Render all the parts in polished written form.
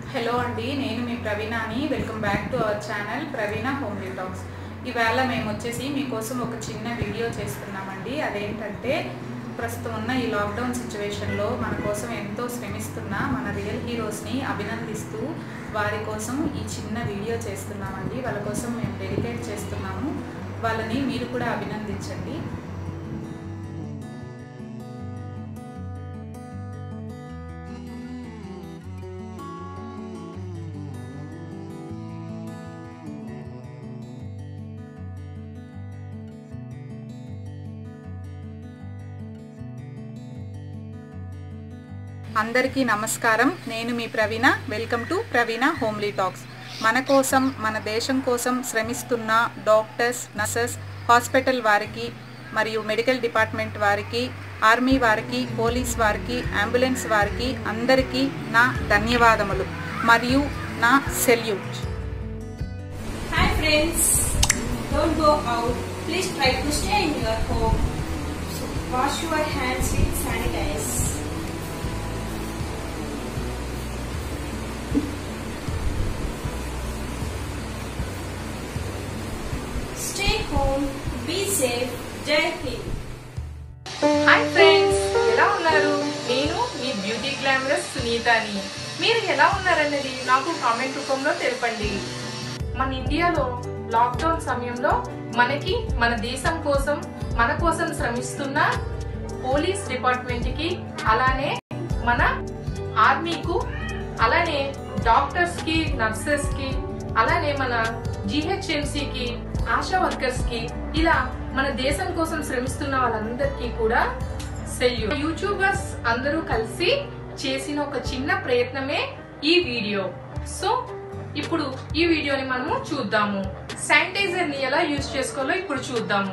Hello అండి, నేను మీ ప్రవీణాని. Welcome back to our channel Praveena homely talks. ఇవాళ మేము వచ్చేసి మీకోసం ఒక చిన్న వీడియో చేస్తున్నామండి. అదేంటంటే ప్రస్తుతం ఉన్న ఈ లాక్డౌన్ సిచ్యువేషన్లో మన కోసం ఎంతో శ్రమిస్తున్న మన రియల్ హీరోస్ని అభినందిస్తూ వారి కోసం ఈ చిన్న వీడియో చేస్తున్నామండి. వాళ్ళ కోసం మేము డెడికేట్ చేస్తున్నాము. వాళ్ళని మీరు కూడా అభినందించండి. అందరికీ నమస్కారం. నేను మీ Praveena. Welcome to Praveena homely talks. మన కోసం, మన దేశం కోసం శ్రమిస్తున్న డాక్టర్స్, నర్సెస్, హాస్పిటల్ వారికి మరియు మెడికల్ డిపార్ట్మెంట్ వారికి, ఆర్మీ వారికి, పోలీస్ వారికి, అంబులెన్స్ వారికి అందరికీ నా ధన్యవాదములు మరియు నా salute. Hi friends, don't go out. Please try to stay in your home. So wash your hands with sanitize. Stay home, be safe. Jai Hind. Hi friends, ఎలా ఉన్నారు? నేను మీ బ్యూటీ గ్లామరస్ సునీతని. మీరు ఎలా ఉన్నారన్నది నాకు కామెంట్ రూపంలో తెలపండి. మన ఇండియాలో లాక్డౌన్ సమయంలో మనకి, మన దేశం కోసం, మన కోసం శ్రమిస్తున్న పోలీస్ డిపార్ట్మెంట్కి, అలానే మన ఆర్మీకు, అలానే డాక్టర్స్కి, నర్సెస్కి, అలానే మన జిహెచ్ఎంసీకి, ఆశా వర్కర్స్కి, ఇలా మన దేశం కోసం శ్రమిస్తున్న వాళ్ళందరికీ కూడా సెల్యూట్. యూట్యూబర్స్ అందరూ కలిసి చేసిన ఒక చిన్న ప్రయత్నమే ఈ వీడియో. సో ఇప్పుడు ఈ వీడియోని మనము చూద్దాము. శానిటైజర్ ని ఎలా యూజ్ చేసుకోవాలో ఇప్పుడు చూద్దాము.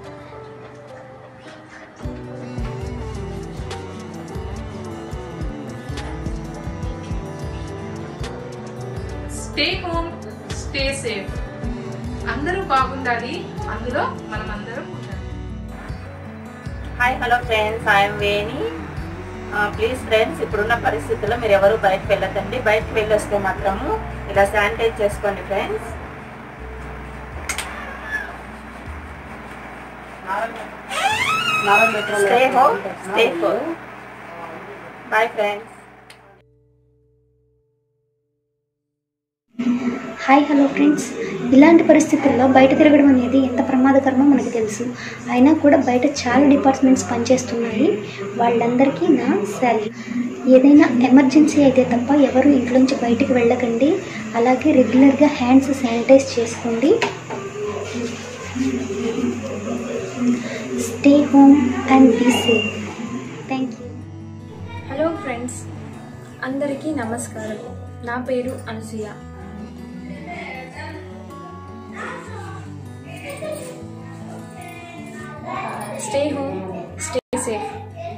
Stay home, stay safe. అందరూ బాగుండాలి, అందులో మనం అందరం ఉండాలి. Hi, hello friends, I'm Veni. Please friends, ఇప్పుడున్న పరిస్థితుల్లో మీరు ఎవరు బయటకు వెళ్ళకండి. బయటకు వెళ్ళొస్తే మాత్రము ఇలా శానిటైజ్ చేసుకోండి friends. Stay home, stay home. Bye friends. Hi, hello friends. ఇలాంటి పరిస్థితుల్లో బయట తిరగడం అనేది ఎంత ప్రమాదకరమో మనకు తెలుసు. అయినా కూడా బయట చాలా డిపార్ట్మెంట్స్ పనిచేస్తున్నాయి. వాళ్ళందరికీ నా సాల్యూట్. ఏదైనా ఎమర్జెన్సీ అయితే తప్ప ఎవరు ఇంట్లోంచి బయటికి వెళ్ళకండి. అలాగే రెగ్యులర్గా హ్యాండ్స్ శానిటైజ్ చేసుకోండి. Stay home and be safe. Thank you. Hello friends, అందరికీ నమస్కారం. నా పేరు Anasuya. Stay home, stay safe.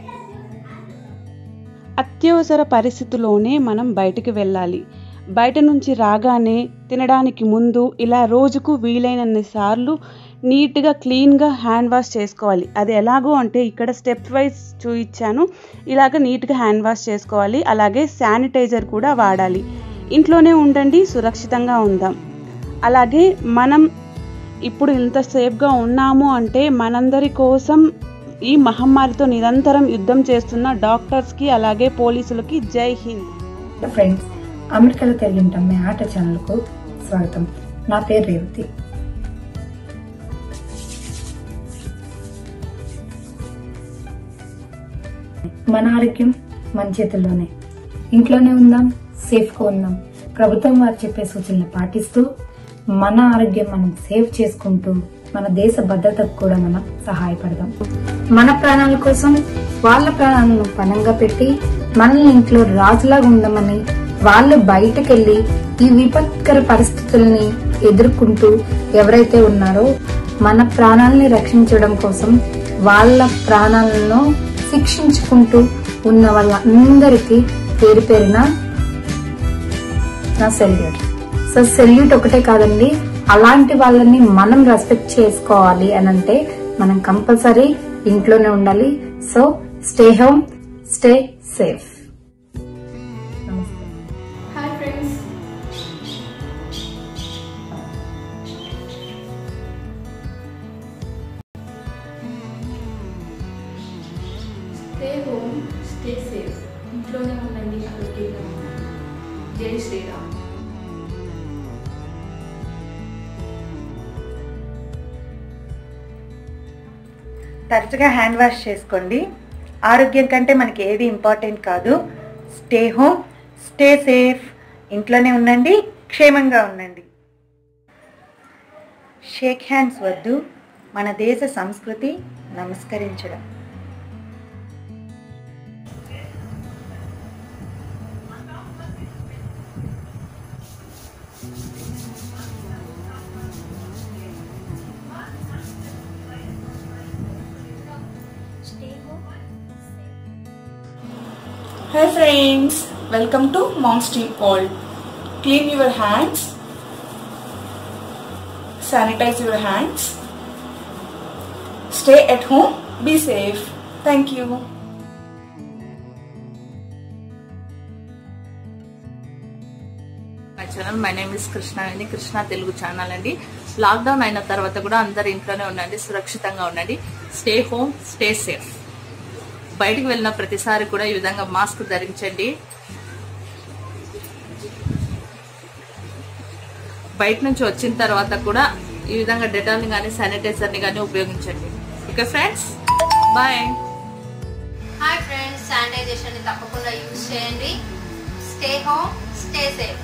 అత్యవసర పరిస్థితుల్లోనే మనం బయటికి వెళ్ళాలి. బయట నుంచి రాగానే తినడానికి ముందు ఇలా రోజుకు వీలైనన్ని సార్లు నీట్గా క్లీన్గా హ్యాండ్ వాష్ చేసుకోవాలి. అది ఎలాగో అంటే ఇక్కడ స్టెప్ వైజ్ చూపించాను. ఇలాగ నీట్గా హ్యాండ్ వాష్ చేసుకోవాలి. అలాగే శానిటైజర్ కూడా వాడాలి. ఇంట్లోనే ఉండండి, సురక్షితంగా ఉందాం. అలాగే మనం ఇప్పుడు ఇంత సేఫ్గా ఉన్నాము అంటే మనందరి కోసం ఈ మహమ్మారితో నిరంతరం యుద్ధం చేస్తున్న డాక్టర్స్కి, అలాగే పోలీసులకి జై హింద్. ఫ్రెండ్స్, అమెరికాలో తెలియంటాం మీ ఆట ఛానల్కు స్వాగతం. నా పేరు రేవతి. మన ఆరోగ్యం మన చేతుల్లోనే. ఇంట్లోనే ఉందాం, సేఫ్గా ఉందాం. ప్రభుత్వం వారు చెప్పే సూచనలు పాటిస్తూ మన ఆరోగ్యం మనం సేవ్ చేసుకుంటూ మన దేశ భద్రతకు కూడా మనం సహాయపడదాం. మన ప్రాణాల కోసం వాళ్ళ ప్రాణాలను పణంగా పెట్టి మనల్ని ఇంట్లో రాజులాగా ఉండమని వాళ్ళు బయటకెళ్లి ఈ విపత్కర పరిస్థితుల్ని ఎదుర్కొంటూ ఎవరైతే ఉన్నారో మన ప్రాణాలని రక్షించడం కోసం వాళ్ళ ప్రాణాలను శిక్షించుకుంటూ ఉన్న వాళ్ళందరికీ పేరు పేరున నా సెల్యూట్. సో సెల్యూట్ ఒకటే కాదండి, అలాంటి వాళ్ళని మనం రెస్పెక్ట్ చేసుకోవాలి అని అంటే మనం కంపల్సరీ ఇంట్లోనే ఉండాలి. So stay home, stay safe. Hi friends, జై శ్రీరామ్. తరచుగా హ్యాండ్ వాష్ చేసుకోండి. ఆరోగ్యం కంటే మనకి ఏది ఇంపార్టెంట్ కాదు. Stay home, stay safe. ఇంట్లోనే ఉండండి, క్షేమంగా ఉండండి. షేక్ హ్యాండ్స్ వద్దు, మన దేశ సంస్కృతి నమస్కరించడం. Hi friends, welcome to Mom's Tea World. Clean your hands, sanitize your hands, stay at home, be safe. Thank you. My channel, my name is Krishna అండి, కృష్ణ తెలుగు ఛానల్ అండి. లాక్డౌన్ అయిన తర్వాత కూడా అందరు ఇంట్లోనే ఉండండి, సురక్షితంగా ఉండండి. Stay home, stay safe. బయటికి వెళ్ళిన ప్రతిసారి కూడా ఈ విధంగా మాస్క్ ధరించండి. బయట నుంచి వచ్చిన తర్వాత కూడా ఈ విధంగా డెటాల్ని కానీ శానిటైజర్ని కానీ ఉపయోగించండి. Okay friends, bye. Hi friends, sanitization ని తప్పకుండా యూజ్ చేయండి. Stay home, stay safe.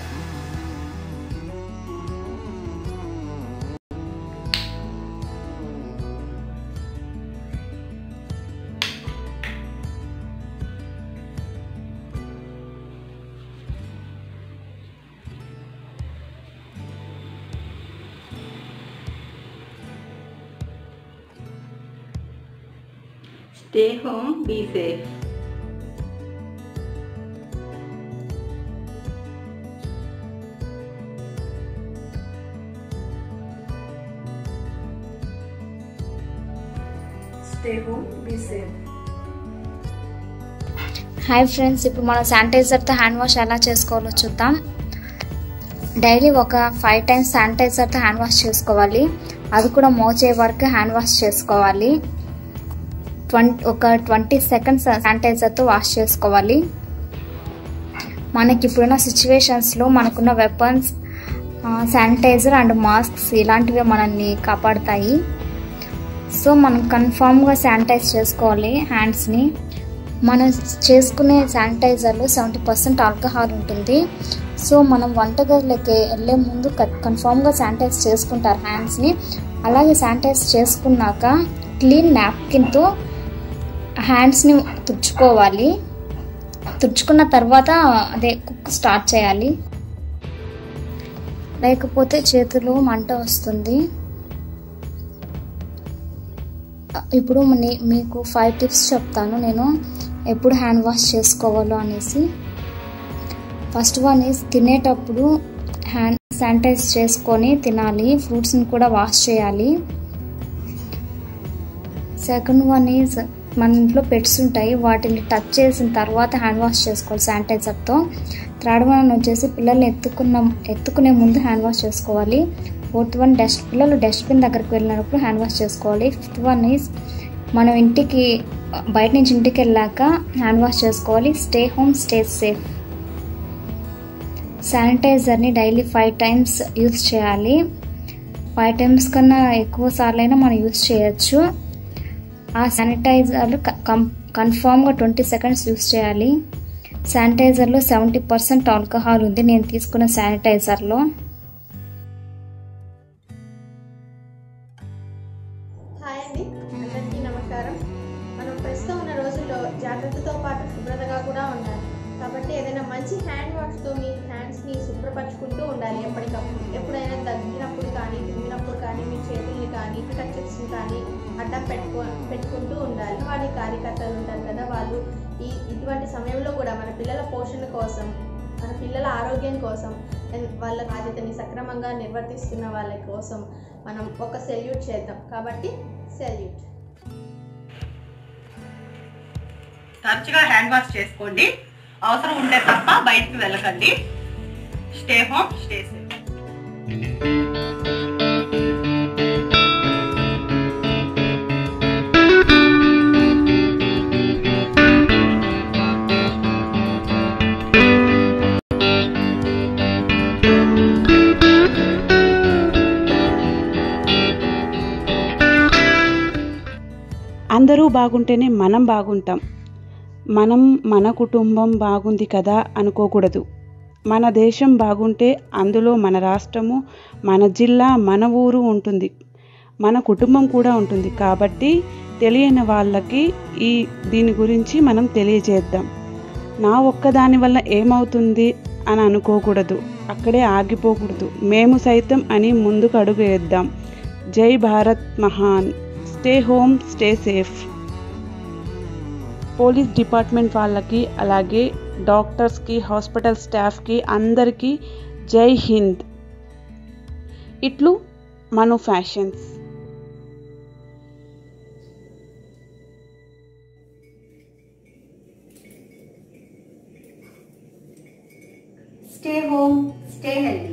Stay home, be safe. Stay home, be safe. Hi friends, ఇప్పుడు మనం శానిటైజర్తో హ్యాండ్ వాష్ ఎలా చేసుకోవాలో చూద్దాం. డైలీ ఒక 5 times శానిటైజర్తో హ్యాండ్ వాష్ చేసుకోవాలి. అది కూడా మోచే వరకు హ్యాండ్ వాష్ చేసుకోవాలి. ఒక 20 seconds శానిటైజర్తో వాష్ చేసుకోవాలి. మనకి ఇప్పుడున్న సిచ్యువేషన్స్లో మనకున్న వెపన్స్, శానిటైజర్ అండ్ మాస్క్స్ ఇలాంటివి మనల్ని కాపాడుతాయి. సో మనం కన్ఫామ్గా శానిటైజ్ చేసుకోవాలి హ్యాండ్స్ని. మనం చేసుకునే శానిటైజర్లో 70% ఆల్కహాల్ ఉంటుంది. సో మనం వంటగదిలోకి వెళ్ళే ముందు కన్ఫామ్గా శానిటైజ్ చేసుకుంటారు హ్యాండ్స్ని. అలాగే శానిటైజ్ చేసుకున్నాక క్లీన్ నాప్కిన్తో హ్యాండ్స్ని తుడుచుకోవాలి. తుడుచుకున్న తర్వాత అదే కుక్ స్టార్ట్ చేయాలి, లేకపోతే చేతిలో మంట వస్తుంది. ఇప్పుడు మీకు 5 tips చెప్తాను నేను ఎప్పుడు హ్యాండ్ వాష్ చేసుకోవాలో అనేసి. ఫస్ట్ వన్ ఈజ్ తినేటప్పుడు హ్యాండ్ శానిటైజ్ చేసుకొని తినాలి. ఫ్రూట్స్ని కూడా వాష్ చేయాలి. సెకండ్ వన్ ఈజ్ మన ఇంట్లో పెట్స్ ఉంటాయి, వాటిని టచ్ చేసిన తర్వాత హ్యాండ్ వాష్ చేసుకోవాలి శానిటైజర్తో. థర్డ్ వన్ వచ్చేసి పిల్లల్ని ఎత్తుకునే ముందు హ్యాండ్ వాష్ చేసుకోవాలి. ఫోర్త్ వన్ పిల్లలు డస్ట్బిన్ దగ్గరికి వెళ్ళినప్పుడు హ్యాండ్ వాష్ చేసుకోవాలి. ఫిఫ్త్ వన్ ఈజ్ మనం బయట నుంచి ఇంటికి వెళ్ళాక హ్యాండ్ వాష్ చేసుకోవాలి. Stay home, stay safe. శానిటైజర్ని డైలీ 5 times యూజ్ చేయాలి. 5 times కన్నా ఎక్కువ సార్లు అయినా మనం యూజ్ చేయొచ్చు. ఆ శానిటైజర్లు కన్ఫామ్గా 20 seconds యూజ్ చేయాలి. శానిటైజర్లో 70% ఆల్కహాల్ ఉంది నేను తీసుకున్న శానిటైజర్లో. హాయ్ అండి, అందరికీ నమస్కారం. మనం ప్రస్తుతం ఉన్న రోజుల్లో జాగ్రత్తతో పాటు శుభ్రతగా కూడా ఉండాలి. కాబట్టి ఏదైనా మంచి హ్యాండ్ వాష్తో మీ హ్యాండ్స్ని శుభ్రపరచుకుంటూ ఉండాలి ఎప్పటికప్పుడు. ఎప్పుడైనా దగ్గినప్పుడు కానీ, తిరిగినప్పుడు కానీ మీ చేతుల్ని కానీ, కచెప్స్ని కానీ అడ్డం పెట్టుకుంటూ ఉండాలి. వాళ్ళ కార్యకర్తలు ఉంటారు కదా, వాళ్ళు ఇటువంటి సమయంలో కూడా మన పిల్లల పోషణ కోసం, మన పిల్లల ఆరోగ్యం కోసం, వాళ్ళ బాధ్యతని సక్రమంగా నిర్వర్తిస్తున్న వాళ్ళ కోసం మనం ఒక సెల్యూట్ చేద్దాం. కాబట్టి సెల్యూట్. తరచుగా హ్యాండ్ వాష్ చేసుకోండి. అవసరం ఉంటే తప్ప బయటికి వెళ్ళకండి. Stay home, stay safe. అందరూ బాగుంటేనే మనం బాగుంటాం. మనం మన కుటుంబం బాగుంది కదా అనుకోకూడదు. మన దేశం బాగుంటే అందులో మన రాష్ట్రము, మన జిల్లా, మన ఊరు ఉంటుంది, మన కుటుంబం కూడా ఉంటుంది. కాబట్టి తెలియని వాళ్ళకి దీని గురించి మనం తెలియజేద్దాం. నా ఒక్కదాని వల్ల ఏమవుతుంది అని అనుకోకూడదు, అక్కడే ఆగిపోకూడదు. మేము సైతం అని ముందుకు అడుగు వేద్దాం. జై భారత్ మహాన్. Stay home, stay safe. Police department వాళ్ళకి, అలాగే డాక్టర్స్కి, హాస్పిటల్ స్టాఫ్కి అందరికీ జై హింద్. ఇట్లు Manu fashions. Stay home, stay healthy.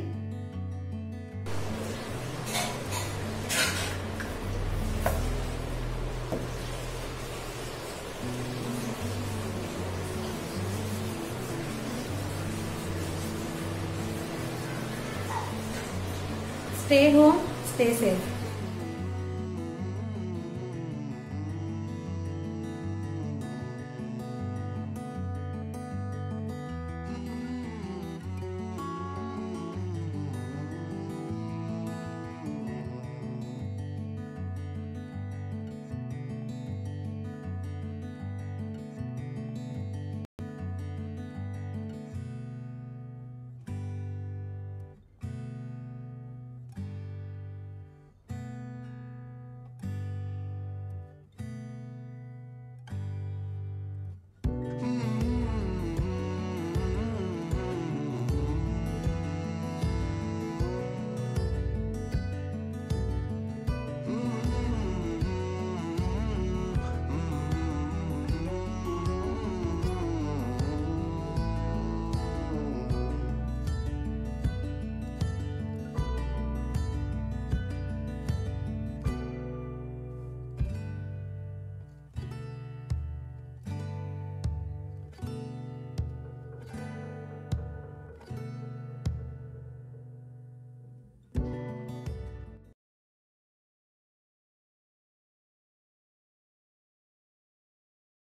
Stay home, stay safe.